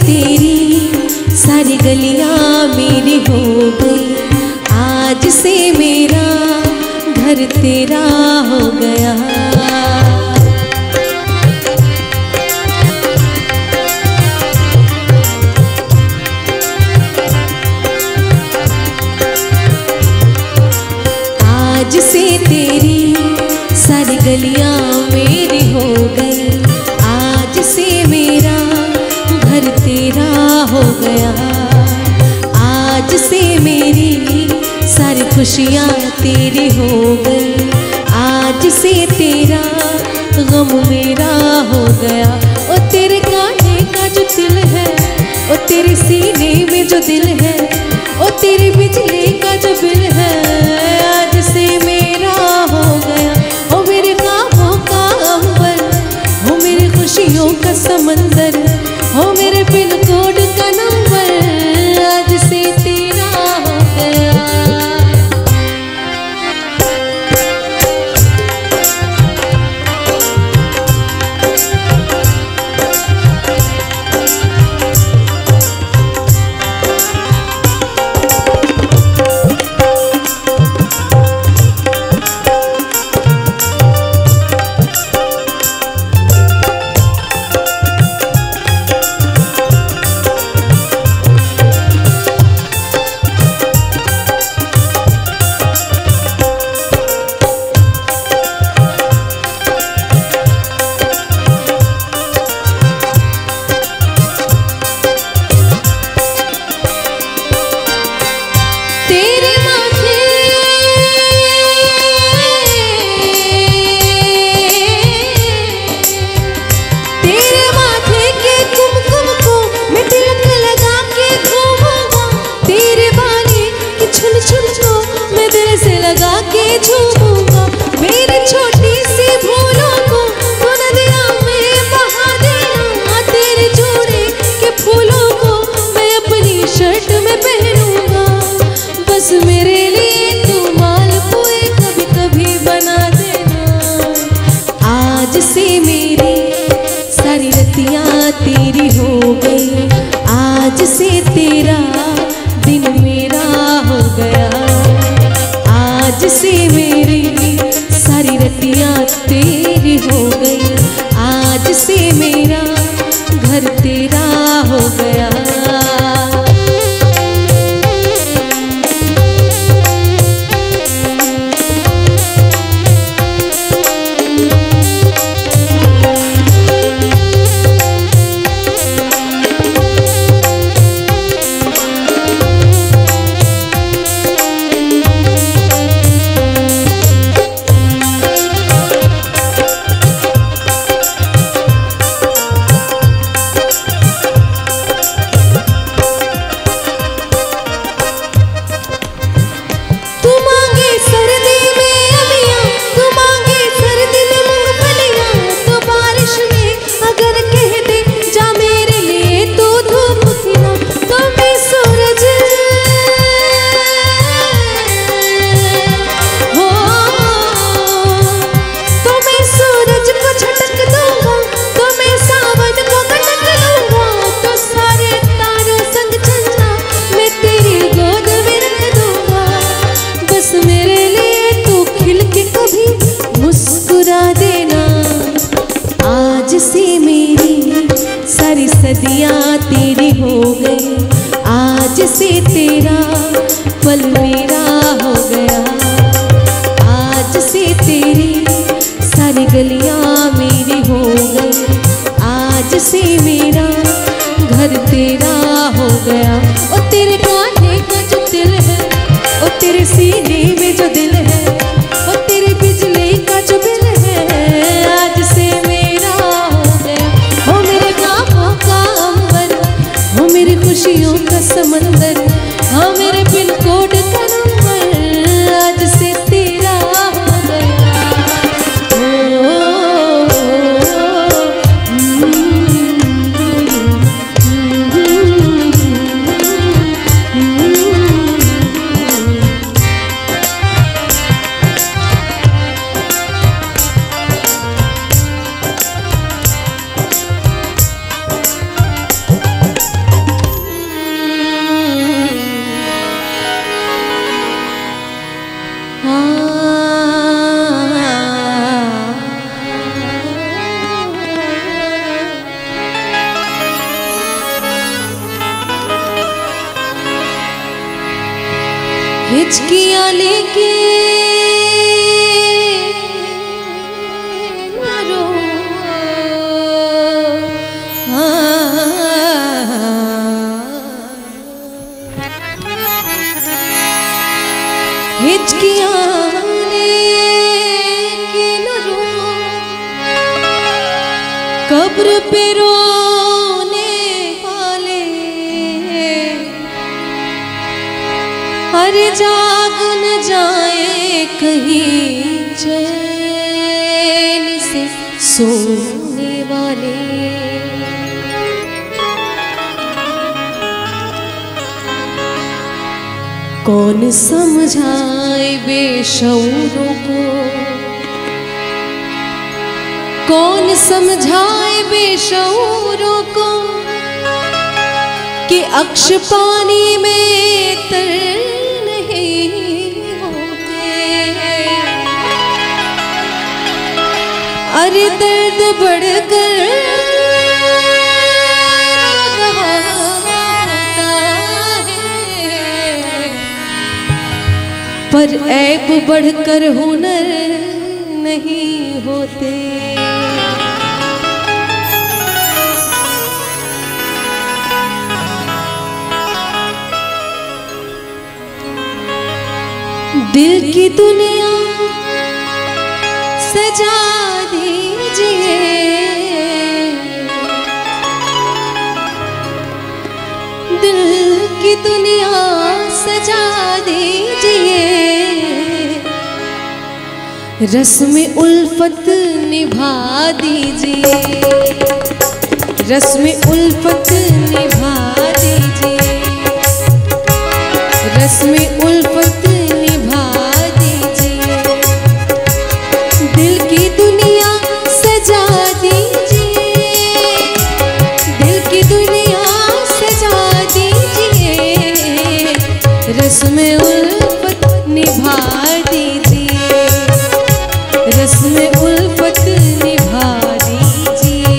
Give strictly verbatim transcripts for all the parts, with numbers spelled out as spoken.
तेरी सारी गलियां मेरी हो गई। आज से मेरा घर तेरा हो गया। आज से तेरी सारी गलियां मेरी हो गई। आज से मेरा घर तेरा हो गया। आज से मेरी सारी खुशियाँ तेरी हो गई। आज से तेरा गम मेरा हो गया। ओ तेरे कान्हे का जो दिल है, ओ तेरे सीने में जो दिल है, ओ तेरी बिजली का जो बिल है, आज से मेरा हो गया। ओ मेरे ख्वाबों का अंबर, ओ मेरी खुशियों का समंदर, ओ मेरे पिन कोड का नंबर, आज से तेरा हो गया। तेरी हो गई। आज से तेरा दिन मेरा हो गया। आज से मेरी सारी रतियाँ तेरी हो गई। आज से मेरा घर तेरा हो गया। सदियाँ तेरी हो गई। आज से तेरा पल मेरा हो गया। आज से तेरी सारी गलियाँ मेरी हो गई। आज से मेरा घर तेरा हो गया। ओ तेरे कान्हे का जो दिल है, ओ तेरे सीने में जो दिल है, ओ तेरी बिजली का जो बिल है, आज से मेरा हो गया। ओ मेरे ख्वाबों का अंबर, ओ मेरी खुशियों का समंदर, हाँ मेरे पिन कोड का नंबर, आज से तेरा हो गया। ओ, हिचकियां लेके रो, हिचकियां लेके न रो, कब्र पे रोने वाले अरे जाग न जाए कहीं चैन से सोने वाले। कौन समझाए बेशऊरों को, कौन समझाए बेशऊरों को कि अक्ष पानी में तर नहीं होते। अरे दर्द बढ़कर पर ऐब बढ़कर हुनर नहीं होते। दिल की दुनिया सजा दीजिए, दिल की दुनिया सजा दीजिए, रस्म उल्फत निभा दीजिए, रस्म उल्फत निभा दीजिए, रस्म उल्फत निभा दीजिए, दिल की दुनिया सजा दीजिए, दिल की दुनिया सजा दीजिए, रस्म उल्फत निभा दीजिए, रस्म उल्फत निभा दीजिए।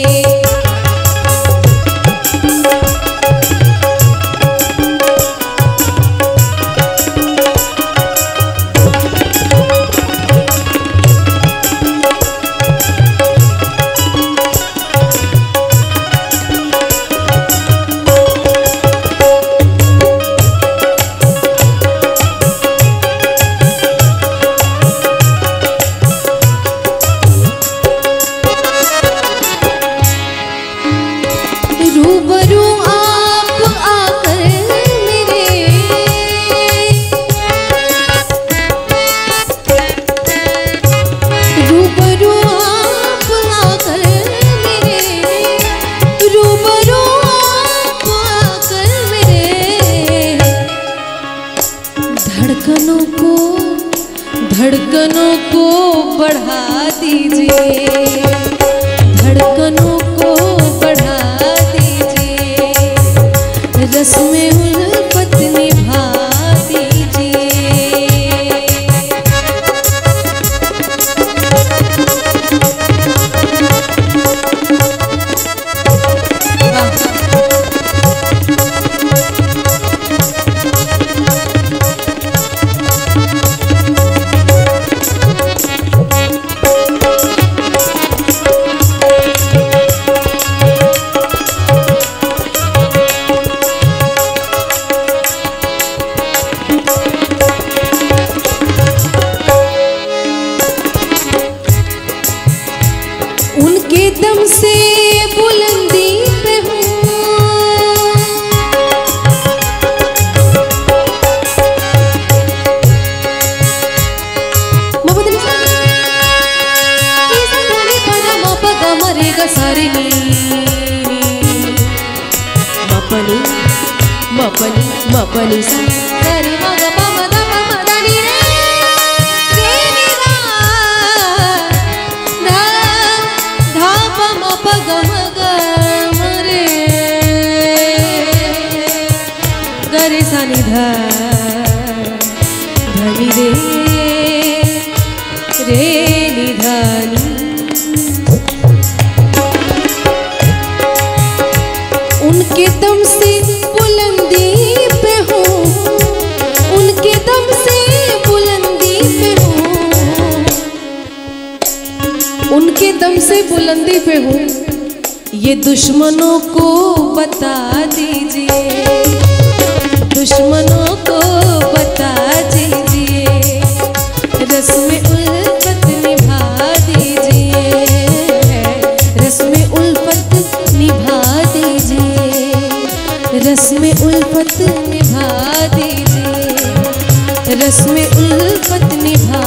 रूबरू आप आकर मेरे, रूबरू आप आकर मेरे, रूबरू आप आकर मेरे, धड़कनों को धड़कनों को बढ़ा दीजिए, धड़कनों को बढ़ा रस्म उल्फत निभा दीजिए। उनके दम से बुलंदी पे हूँ, मपनी मपनी मपनी सरे मग पम दम मदनी रे रे नि धा धा धा पम पग मग मरे गरे सा नि धा धनी रे रे नि धनी। उनके दम से बुलंदी पे हूँ, उनके दम ये दुश्मनों को बता दीजिए, दुश्मनों को बता दीजिए, रस्म उल्फत निभा दीजिए, रस्म उल्फत निभा दीजिए, रस्म उल्फत निभा दीजिए, रस्म उल्फत निभा